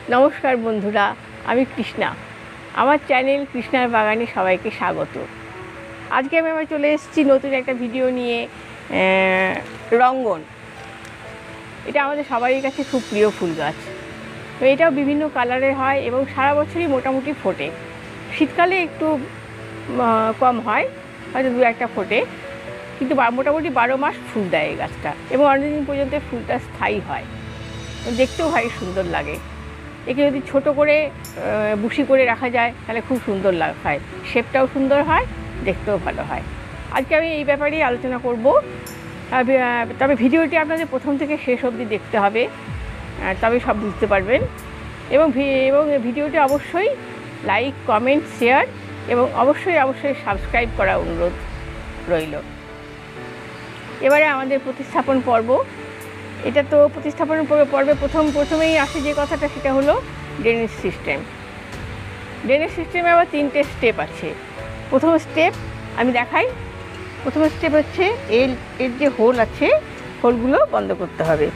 নমস্কার বন্ধুরা, আমি কৃষ্ণা। আমার চ্যানেল কৃষ্ণার বাগানে সবাইকে স্বাগত। আজকে আমি চলে এসেছি নতুন একটা ভিডিও নিয়ে। রঙ্গন, এটা আমাদের সবারই কাছে খুব প্রিয় ফুল গাছ। তো এটাও বিভিন্ন কালারের হয় এবং সারা বছরই মোটামুটি ফোটে। শীতকালে একটু কম হয়, হয়তো দু একটা ফোটে, কিন্তু মোটামুটি 12 মাস ফুল দেয় এই গাছটা এবং অনেকদিন পর্যন্ত ফুলটা স্থায়ী হয়। দেখতেও ভারী সুন্দর লাগে। একে যদি ছোট করে বুশি করে রাখা যায় তাহলে খুব সুন্দর হয়, শেপটাও সুন্দর হয়, দেখতেও ভালো হয়। আজকে আমি এই ব্যাপারেই আলোচনা করব। তবে ভিডিওটি আপনাদের প্রথম থেকে শেষ অবধি দেখতে হবে, তবে সব বুঝতে পারবেন। এবং ভিডিওটি অবশ্যই লাইক, কমেন্ট, শেয়ার এবং অবশ্যই সাবস্ক্রাইব করা অনুরোধ রইল। এবারে আমাদের প্রতিস্থাপন পর্ব। এটা তো প্রতিস্থাপন পর্বে প্রথমেই আসে যে কথাটা, সেটা হলো ড্রেনেজ সিস্টেম। ড্রেনেজ সিস্টেমে আবার 3টে স্টেপ আছে। প্রথম স্টেপ আমি দেখাই। প্রথম স্টেপ হচ্ছে এর যে হোল আছে, হোলগুলো বন্ধ করতে হবে।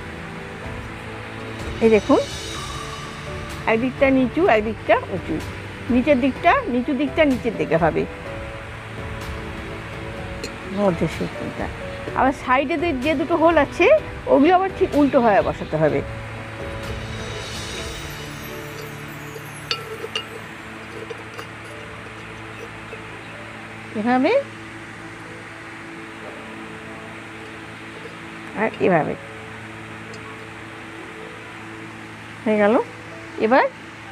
এই দেখুন, একদিকটা নিচু, একদিকটা উঁচু। নিচু দিকটা নিচের দিকে হবে, মধ্যে সিস্টেমটা। আবার সাইডে যে দুটো হোল আছে ওগুলো আবার ঠিক উল্টোভাবে বসাতে হবে। এভাবে আর এভাবে হয়ে গেল। এবার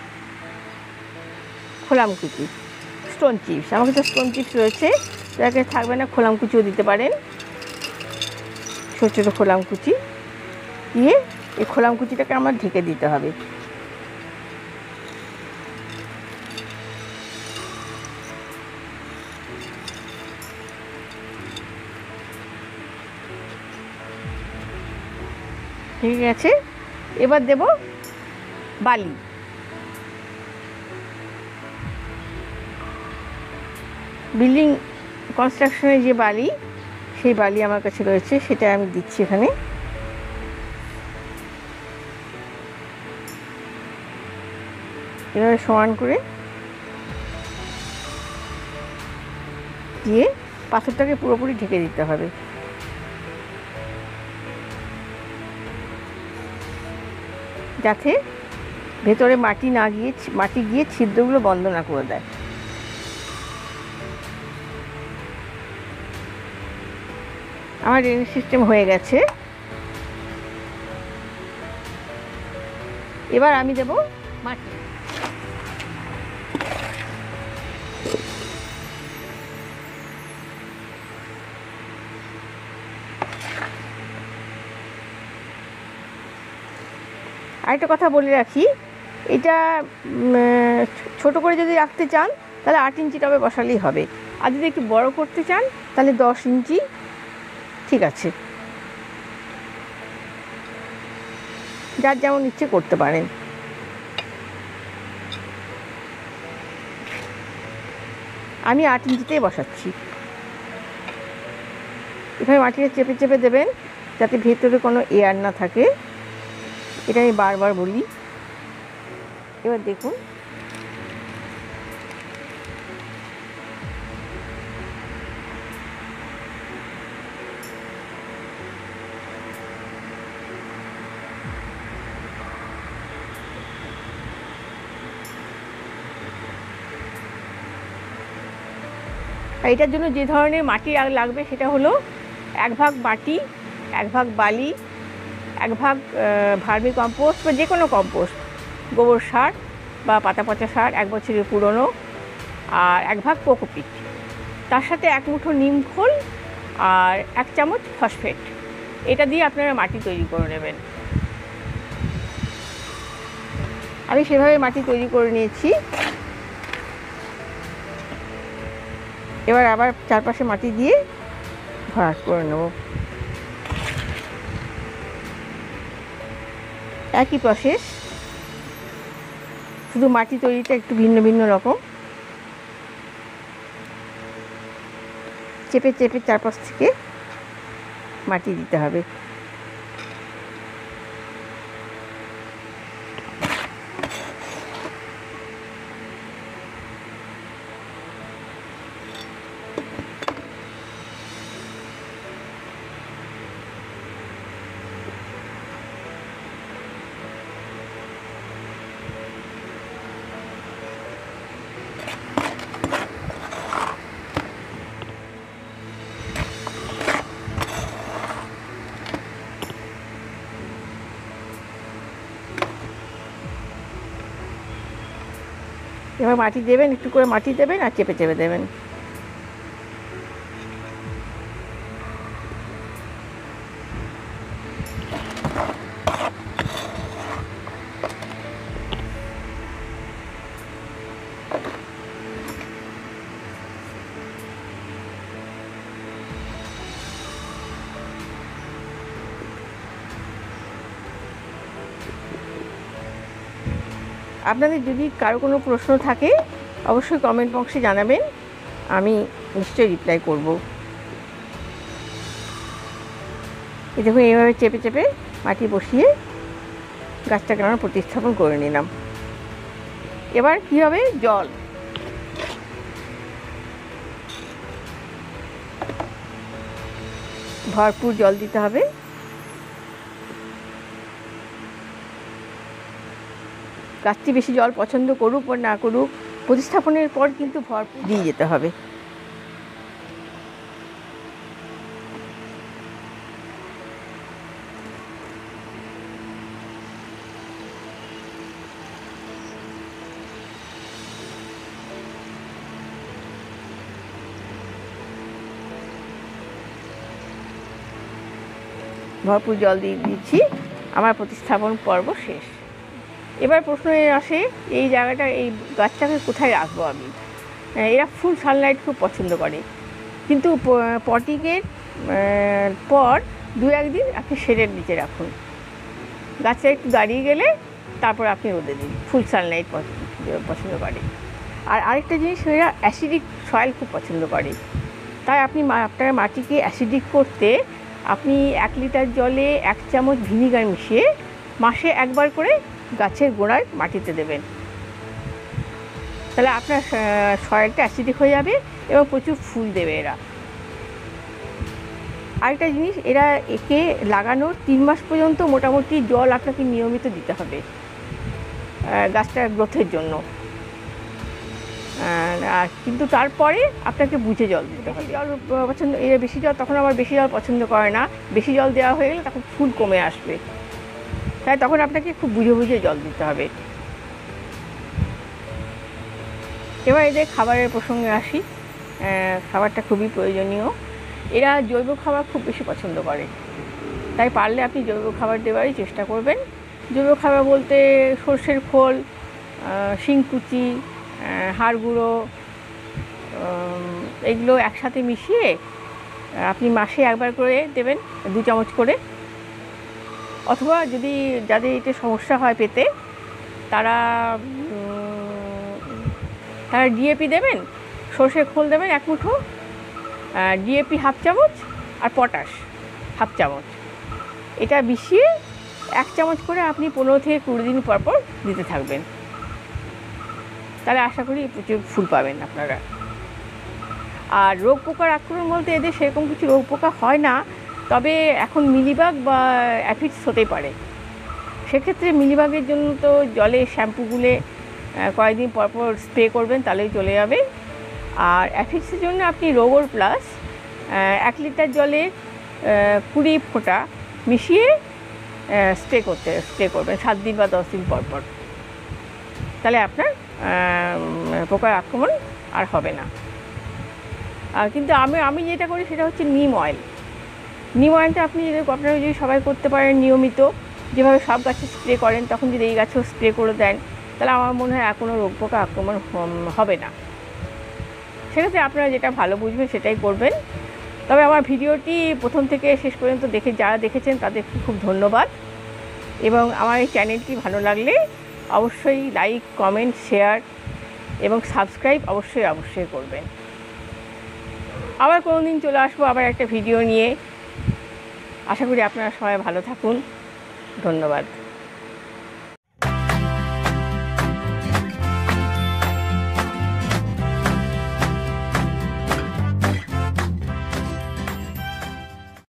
খোলামকুচি, স্টোন চিপস। আমার কাছে স্টোন চিপস রয়েছে, যাকে থাকবে না খোলামকুচিও দিতে পারেন। ছোটো ছোটো খোলামকুচি দিয়ে এই খোলামকুচিটাকে আমার ঢেকে দিতে হবে। ঠিক আছে, এবার দেব বালি। বিল্ডিং কনস্ট্রাকশনের যে বালি, সেই বালি আমার কাছে রয়েছে, সেটা আমি দিচ্ছি এখানে। এভাবে সমান করে দিয়ে পাথরটাকে পুরোপুরি ঢেকে দিতে হবে। যাতে ভেতরে মাটি গিয়ে ছিদ্রগুলো বন্ধ না করে দেয়। আমার ড্রেনেজ সিস্টেম হয়ে গেছে। এবার আমি দেব মাটি। আরেকটা কথা বলে রাখি, এটা ছোট করে যদি রাখতে চান তাহলে 8 ইঞ্চি টবে বসালেই হবে, আর যদি একটু বড় করতে চান তাহলে 10 ইঞ্চি ঠিক আছে। যার যেমন ইচ্ছে করতে পারেন। আমি 8 ইঞ্চিতেই বসাচ্ছি। এখানে মাটিটা চেপে চেপে দেবেন যাতে ভেতরে কোনো এয়ার না থাকে, এটা আমি বারবার বলি। এবার দেখুন, এটার জন্য যে ধরনের মাটি লাগবে সেটা হলো 1 ভাগ মাটি, 1 ভাগ বালি, 1 ভাগ ভার্মি কম্পোস্ট বা যে কোনো কম্পোস্ট, গোবর সার বা পাতা পচা সার 1 বছরের পুরনো, আর 1 ভাগ কোকোপিট, তার সাথে 1 মুঠো নিম খোল আর 1 চামচ ফসফেট। এটা দিয়ে আপনারা মাটি তৈরি করে নেবেন। আমি সেভাবে মাটি তৈরি করে নিয়েছি। এবার আবার চারপাশে মাটি দিয়ে ভরাট করে নেব। একই প্রসেস, শুধু মাটি তৈরিটা একটু ভিন্ন ভিন্ন রকম। চেপে চেপে চারপাশ থেকে মাটি দিতে হবে। এবার মাটি দেবেন, একটু করে মাটি দেবেন আর চেপে চেপে দেবেন। আপনাদের যদি কারো কোনো প্রশ্ন থাকে অবশ্যই কমেন্ট বক্সে জানাবেন, আমি নিশ্চয়ই রিপ্লাই করব। এই দেখুন এইভাবে চেপে চেপে মাটি বসিয়ে গাছটাকে আমরা প্রতিস্থাপন করে নিলাম। এবার কী হবে, জল। ভরপুর জল দিতে হবে। গাছটি বেশি জল পছন্দ করুক বা না করুক, প্রতিস্থাপনের পর কিন্তু ভরপুর দিয়ে যেতে হবে। ভরপুর জল দিয়ে দিচ্ছি, আমার প্রতিস্থাপন পর্ব শেষ। এবার প্রশ্ন আসে, এই জায়গাটা, এই গাছটাকে কোথায় রাখবো আমি? এরা ফুল সানলাইট খুব পছন্দ করে, কিন্তু পটিংয়ের পর 2-1 দিন আপনি শেডের নিচে রাখুন। গাছটা একটু দাঁড়িয়ে গেলে তারপর আপনি রোদে দিন। ফুল সানলাইট পছন্দ করে। আর আরেকটা জিনিস, এরা অ্যাসিডিক সয়েল খুব পছন্দ করে। তাই আপনি আপনার মাটিকে অ্যাসিডিক করতে আপনি 1 লিটার জলে 1 চামচ ভিনিগার মিশিয়ে মাসে একবার করে গাছের গোড়ায় মাটিতে দেবেন। তাহলে আপনার সয়েলটা অ্যাসিডিক হয়ে যাবে এবং প্রচুর ফুল দেবে এরা। আরেকটা জিনিস, এরা একে লাগানোর 3 মাস পর্যন্ত মোটামুটি জল আপনাকে নিয়মিত দিতে হবে গাছটার গ্রোথের জন্য। কিন্তু তারপরে আপনাকে বুঝে জল দিতে হবে। জল পছন্দ, এরা বেশি জল, তখন আবার বেশি জল পছন্দ করে না। বেশি জল দেওয়া হয়ে গেলে তখন ফুল কমে আসবে, তাই তখন আপনাকে খুব বুঝে বুঝে জল দিতে হবে। এবার এদের খাবারের প্রসঙ্গে আসি। খাবারটা খুবই প্রয়োজনীয়। এরা জৈব খাবার খুব বেশি পছন্দ করে, তাই পারলে আপনি জৈব খাবার দেওয়ারই চেষ্টা করবেন। জৈব খাবার বলতে সর্ষের খোল, শিংকুচি, হাড় গুঁড়ো, এগুলো একসাথে মিশিয়ে আপনি মাসে একবার করে দেবেন, 2 চামচ করে। অথবা যদি যাদের এটা সমস্যা হয় পেতে, তারা ডিএপি দেবেন, সর্ষের খোল দেবেন 1 মুঠো, ডিএপি 1/2 চামচ আর পটাশ 1/2 চামচ। এটা মিশিয়ে 1 চামচ করে আপনি 15 থেকে 20 দিন পর পর দিতে থাকবেন। তাহলে আশা করি প্রচুর ফুল পাবেন আপনারা। আর রোগ পোকার আক্রমণ বলতে এদের সেরকম কিছু রোগ পোকা হয় না, তবে এখন মিলিবাগ বা অ্যাফিডস হতেই পারে। সেক্ষেত্রে মিলিবাগের জন্য তো জলে শ্যাম্পু গুলে কয়েকদিন পর পর স্প্রে করবেন, তাহলেই চলে যাবে। আর অ্যাফিডসের জন্য আপনি রোগর প্লাস 1 লিটার জলে 20 ফোঁটা মিশিয়ে স্প্রে করবেন 7 দিন বা 10 দিন পর পর। তাহলে আপনার পোকার আক্রমণ আর হবে না। কিন্তু আমি যেটা করি সেটা হচ্ছে নিম অয়েল। নিম অয়েলটা আপনারা যদি সবাই করতে পারেন নিয়মিত, যেভাবে সব গাছে স্প্রে করেন, তখন যদি এই গাছেও স্প্রে করে দেন, তাহলে আমার মনে হয় আর কোনো রোগ পোকা আক্রমণ হবে না। সেক্ষেত্রে আপনারা যেটা ভালো বুঝবেন সেটাই করবেন। তবে আমার ভিডিওটি প্রথম থেকে শেষ পর্যন্ত যারা দেখেছেন তাদেরকে খুব ধন্যবাদ। এবং আমার এই চ্যানেলটি ভালো লাগলে অবশ্যই লাইক, কমেন্ট, শেয়ার এবং সাবস্ক্রাইব অবশ্যই করবেন। আবার কোনো দিন চলে আসবো আবার একটা ভিডিও নিয়ে। আশা করি আপনারা সবাই ভালো থাকুন। ধন্যবাদ।